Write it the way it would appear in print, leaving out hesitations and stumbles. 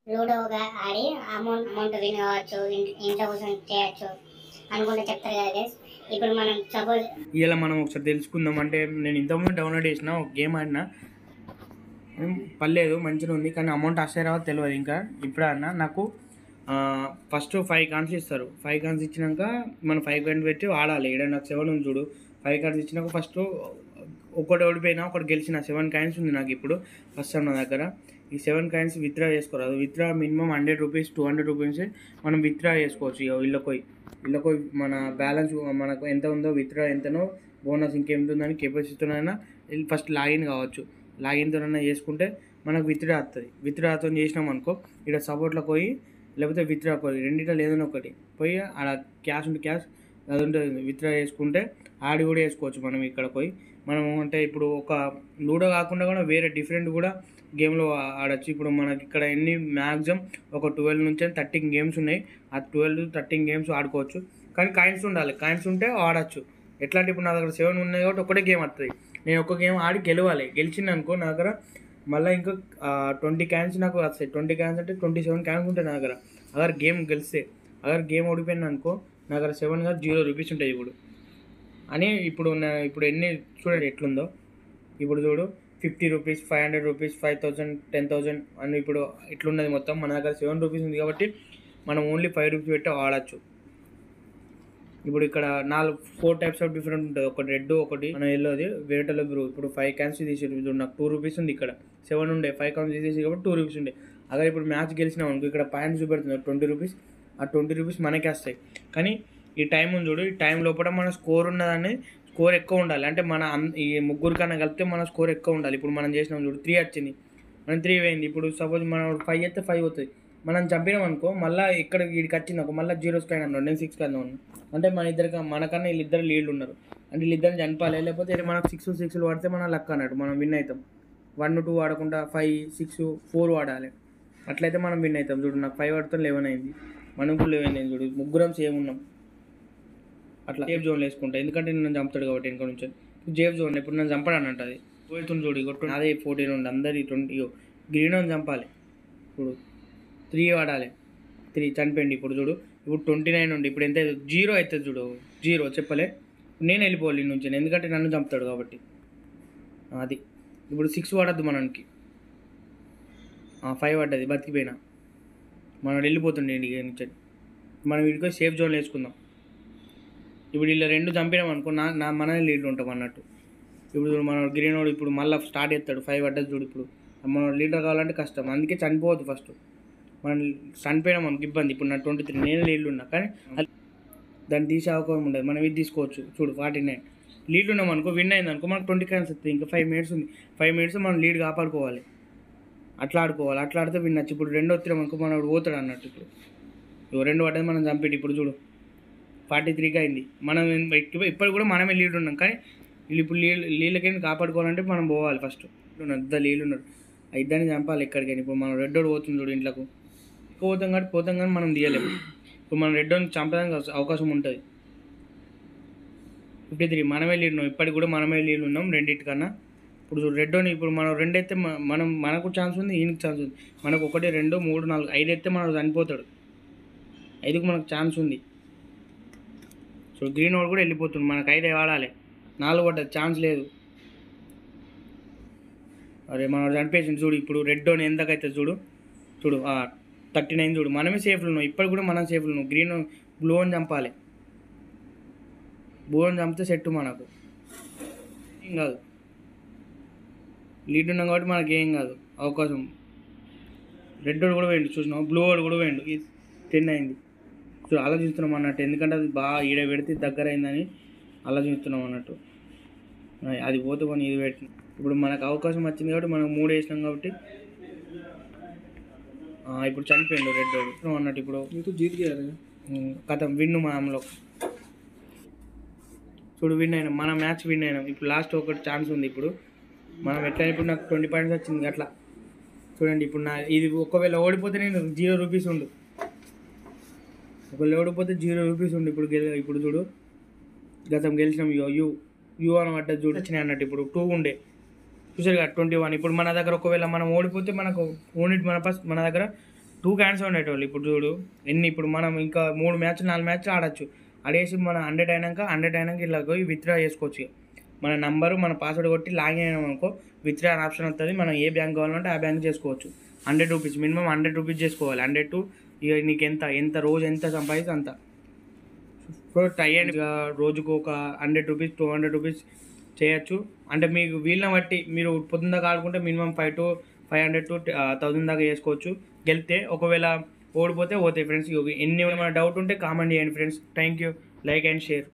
లూడోగా ఆడి amount win కావచ్చు, ఇంట్లో కూర్చొని చేయొచ్చు అనుకుంటే చెప్తారు కదా గైస్. ఇప్పుడు మనం సపోజ్ ఇలా మనం ఒకసారి తెలుసుకుందాం. అంటే నేను ఇంతకుముందు డౌన్లోడ్ చేసిన ఒక గేమ్ ఆడినా, పర్లేదు మంచిగా ఉంది, కానీ అమౌంట్ వస్తాయో తెలియదు. ఇంకా ఇప్పుడు అన్న నాకు ఫస్ట్ 5 కాన్స్ ఇస్తారు. 5 కాన్స్ ఇచ్చినాక మనం 5 కాన్స్ పెట్టి ఆడాలి. ఇక్కడ నాకు 7 ఉంది చూడు. 5 కాన్స్ ఇచ్చినాక ఫస్ట్ ఒకటి ఓడిపోయినా ఒకటి గెలిచిన 7 కాయిన్స్ ఉంది నాకు ఇప్పుడు ఫస్ట్ నా దగ్గర. ఈ 7 కాయిన్స్ విత్డ్రా చేసుకోరాదు. విత్డ్రా మినిమం 100 రూపీస్ 200 రూపీస్ మనం విత్డ్రా చేసుకోవచ్చు. ఇక వీళ్ళకి మన బ్యాలెన్స్ మనకు ఎంత ఉందో, విత్డ్రా ఎంతనో, బోనస్ ఇంకేముందని కెపాసిటీతోనైనా ఫస్ట్ లాగిన్ కావచ్చు. లాగిన్తోనైనా చేసుకుంటే మనకు విత్డ్రా వస్తుంది. విత్డ్రాతో చేసినాం అనుకో, ఇక్కడ సపోర్ట్లోకి పోయి లేకపోతే విత్డ్రా పోయి రెండింటిలో ఏదైనా ఒకటి పోయి ఆడ క్యాష్ ఉంటే క్యాష్, అది ఉంటుంది విత్డ్రా చేసుకుంటే ఆడి కూడా వేసుకోవచ్చు. మనం ఇక్కడ పోయి మనం అంటే ఇప్పుడు ఒక లూడో కాకుండా కూడా వేరే డిఫరెంట్ కూడా గేమ్లో ఆడచ్చు. ఇప్పుడు మనకి ఇక్కడ ఎన్ని మ్యాక్సిమం ఒక 12 నుంచి 13 గేమ్స్ ఉన్నాయి. ఆ 12-13 గేమ్స్ ఆడుకోవచ్చు. కానీ కాయిన్స్ ఉండాలి. కాయిన్స్ ఉంటే ఆడచ్చు. ఎట్లా అంటే ఇప్పుడు నా దగ్గర 7 ఉన్నాయి కాబట్టి ఒకటే గేమ్ వస్తుంది. నేను ఒక గేమ్ ఆడి గెలవాలి. గెలిచింది అనుకో నా దగ్గర మళ్ళీ ఇంకా 20 కాయిన్స్ నాకు వస్తాయి. 20 కాయిన్స్ అంటే 27 కాయిన్స్ ఉంటాయి నా దగ్గర. అగర్ గేమ్ గెలిస్తే. అగర్ గేమ్ ఓడిపోయింది అనుకో నా దగ్గర 7 కాదు 0 రూపీస్ ఉంటాయి ఇప్పుడు అని. ఇప్పుడు ఎన్ని చూడండి ఎట్లుందో. ఇప్పుడు చూడు 50 రూపీస్, 500 రూపీస్, 5000, 10,000 అని ఇప్పుడు ఇట్లున్నది మొత్తం. మన దగ్గర 7 రూపీస్ ఉంది కాబట్టి మనం ఓన్లీ 5 రూపీస్ పెట్టి ఆడచ్చు. ఇప్పుడు ఇక్కడ 4 టైప్స్ ఆఫ్ డిఫరెంట్ ఉంటుంది. ఒకటి రెడ్, ఒకటి మన ఎల్లోది, వేరేటలో బ్లూ. ఇప్పుడు 5 క్యాన్స్ తీసేది ఇప్పుడు నాకు 2 రూపీస్ ఉంది. ఇక్కడ 7 ఉండే 5 క్యాన్స్ తీసేసి కాబట్టి 2 రూపీస్ ఉండే. అదే ఇప్పుడు మ్యాచ్ గెలిచినాం అనుకో ఇక్కడ పాయింట్స్ చూపెడుతుంది 20 రూపీస్. ఆ 20 రూపీస్ మనకే వస్తాయి. కానీ ఈ టైం ఉంది చూడు, ఈ టైం లోపల మన స్కోర్ ఉన్నదాన్ని స్కోర్ ఎక్కువ ఉండాలి. అంటే మన ఈ ముగ్గురు కన్నా కలిపితే మన స్కోర్ ఎక్కువ ఉండాలి. ఇప్పుడు మనం చేసినాం చూడు 3 వచ్చింది, మనం 3 పోయింది. ఇప్పుడు సపోజ్ మనం 5 అయితే 5 అవుతుంది. మనం చంపినాం అనుకో మళ్ళీ ఇక్కడ వీడికి వచ్చింది అనుకో మళ్ళీ 0 స్కాన్ అన్నాడు, నేను 6 కన్నా ఉన్నాను. అంటే మనకన్నా వీళ్ళిద్దరు లీడ్ ఉన్నారు. అంటే వీళ్ళిద్దరిని చంపాలి. లేకపోతే మనకు 6 పడితే మనం లక్ అన్నట్టు, మనం విన్ అవుతాం. 1, 2 వాడకుండా 5, 6, 4 వాడాలి. అట్లయితే మనం విన్ అవుతాం. చూడు నాకు 5 పడితే 11 అయింది, మనకు 11 అయింది. చూడు ముగ్గురం సేమ్ ఉన్నాం. అట్లా సేఫ్ జోన్లో వేసుకుంటా, ఎందుకంటే నన్ను చంపుతాడు కాబట్టి వెనక నుంచి. సేఫ్ జోన్ ఇప్పుడు నన్ను చంపడాను అంట. అది పోతుంది చూడు. కొట్టు అదే 14 ఉండి అందరి 20 గ్రీన్ అని చంపాలి. ఇప్పుడు 3 వాడాలి. 3 చనిపోయింది. ఇప్పుడు చూడు ఇప్పుడు 29 ఉండి ఇప్పుడు ఎంత 0 అవుతుంది చూడు. 0 చెప్పలే, నేను వెళ్ళిపోవాలి నుంచి, ఎందుకంటే నన్ను చంపుతాడు కాబట్టి. అది ఇప్పుడు 6 వాడద్దు మనకి. 5 పడ్డది, బతికిపోయినా. మనం వెళ్ళిపోతుండే ఇంటికి నుంచి. మనం వీడికి సేఫ్ జోన్లో వేసుకుందాం. ఇప్పుడు ఇలా 2 చంపినాం అనుకో మనమే లీడ్ ఉంటాం అన్నట్టు. ఇప్పుడు మన గ్రీన్ వాడు ఇప్పుడు మళ్ళీ స్టార్ట్ చేస్తాడు. 5 పడ్డది చూడు. ఇప్పుడు మనం లీడర్ కావాలంటే కష్టం, అందుకే చనిపోవద్దు ఫస్ట్. మనం చనిపోయినాం మనకి ఇబ్బంది. ఇప్పుడు నా 23 నేను లీడ్లు ఉన్నా, కానీ దాన్ని తీసే అవకాశం ఉండదు. మనం ఇది తీసుకోవచ్చు చూడు 49 లీడ్లు ఉన్నాం అనుకో. విన్ అయింది అనుకో మనకు 20 కాయిన్స్ వస్తుంది. ఇంకా 5 మినిట్స్ ఉంది. 5 మినిట్స్ మనం లీడ్ కాపాడుకోవాలి. అట్లా ఆడుకోవాలి. అట్లా ఆడితే విన్నచ్చు. ఇప్పుడు 2 వచ్చినాం అనుకో మనం పోతాడు అన్నట్టు. ఇప్పుడు 2 పడ్డది మనం చంపేటి. ఇప్పుడు చూడు 43కి అయింది. మనం ఇప్పటికి కూడా మనమే లీడ్ ఉన్నాం, కానీ వీళ్ళు ఇప్పుడు నీళ్ళకైనా కాపాడుకోవాలంటే మనం పోవాలి ఫస్ట్. ఇద్దరు నీళ్ళు ఉన్నారు, ఆ ఇద్దరిని చంపాలి ఎక్కడికైనా. ఇప్పుడు మనం రెడ్ ఓడి పోతుంది చూడు ఇంట్లోకి. పోతాం కానీ మనం తీయలేము. ఇప్పుడు మనం రెడ్ ఓడిని చంపడానికి అవకాశం ఉంటుంది. 53 మనమే లీడ్ ఉన్నాం. ఇప్పటికి కూడా మనమే లీడ్ ఉన్నాం రెండింటికన్నా. ఇప్పుడు రెడ్ ఓని ఇప్పుడు మనం 2 అయితే మనకు ఛాన్స్ ఉంది, ఈయనకి ఛాన్స్ ఉంది. మనకు 1, 2, 3, 4, 5 అయితే మనం చనిపోతాడు. 5కు మనకు ఛాన్స్ ఉంది. సో గ్రీన్ వాడు కూడా వెళ్ళిపోతుంది. మనకు 5 వాడాలి. 4 పడ్డది, ఛాన్స్ లేదు. అరే మనం చనిపోయింది చూడు. ఇప్పుడు రెడ్ ఓన్ ఎంతకైతే చూడు 39 చూడు. మనమే సేఫ్లు ఉన్నాం. ఇప్పటికి కూడా మనం సేఫ్లు ఉన్నాం. గ్రీన్ బ్లూ అని చంపాలి. బ్లూ అని చంపితే సెట్ మనకు ఏం కాదు. లీడ్ ఉన్నాం కాబట్టి మనకి ఏం కాదు అవకాశం. రెడ్ వాడు కూడా వేయండి చూసినాం, బ్లూ వాడు కూడా వేయండు. 10 అయింది. ఆలోచిస్తున్నాం అన్నట్టు, ఎందుకంటే అది బాగా ఈడ పెడితే దగ్గర అయిందని ఆలోచిస్తున్నాం అన్నట్టు. అది పోతే మనం ఇది పెట్టిన. ఇప్పుడు మనకు అవకాశం వచ్చింది కాబట్టి మనం 3 వేసినాం కాబట్టి ఇప్పుడు చనిపోయిండు రెడ్ వాడు అన్నట్టు. ఇప్పుడు జీత్ కథం విన్ను మామలో చూడు విన్ అయినాం. మన మ్యాచ్ విన్ అయినాం. ఇప్పుడు లాస్ట్ ఒకటి ఛాన్స్ ఉంది. ఇప్పుడు మనం ఎట్లా ఇప్పుడు నాకు 20 పాయింట్స్ వచ్చింది అట్లా చూడండి. ఇప్పుడు ఇది ఒకవేళ ఓడిపోతే నేను 0 రూపీస్ ఉండు. ఒకవేళ ఓడిపోతే 0 రూపీస్ ఉండు. ఇప్పుడు చూడు గతం గెలిచినాం. యూ అని పడ్డది చూడు వచ్చినాయి అన్నట్టు. ఇప్పుడు 2 ఉండే చూసారు కదా 21. ఇప్పుడు మన దగ్గర ఒకవేళ మనం ఓడిపోతే మనకు మన దగ్గర 2 క్యాన్స్ ఉండేటోళ్ళు. ఇప్పుడు చూడు ఇప్పుడు మనం ఇంకా 3 మ్యాచ్లు 4 మ్యాచ్లు ఆడొచ్చు. ఆడేసి మన 100 అయినాక ఇట్లా పోయి విత్డ్రా చేసుకోవచ్చు. మన నంబరు మన పాస్వర్డ్ కొట్టి లాగిన్ అయినాం అనుకో విత్డ్రా అని ఆప్షన్ వస్తుంది. మనం ఏ బ్యాంక్ కావాలంటే ఆ బ్యాంక్ చేసుకోవచ్చు. 100 రూపీస్ మినిమం 100 రూపీస్ చేసుకోవాలి. 100 టు ఇక నీకు ఎంత రోజు ఎంత సంపాదిస్తే అంత. సో ట్రై అండ్ రోజుకు ఒక 100 రూపీస్ 200 రూపీస్ చేయొచ్చు. అంటే మీకు వీళ్ళని బట్టి మీరు పొద్దున్న ఆడుకుంటే మినిమం 500 to 1000 దాకా చేసుకోవచ్చు. గెలితే ఒకవేళ ఓడిపోతే పోతాయి ఫ్రెండ్స్. ఏమైనా డౌట్ ఉంటే కామెంట్ చేయండి friends. Thank you. Like and share.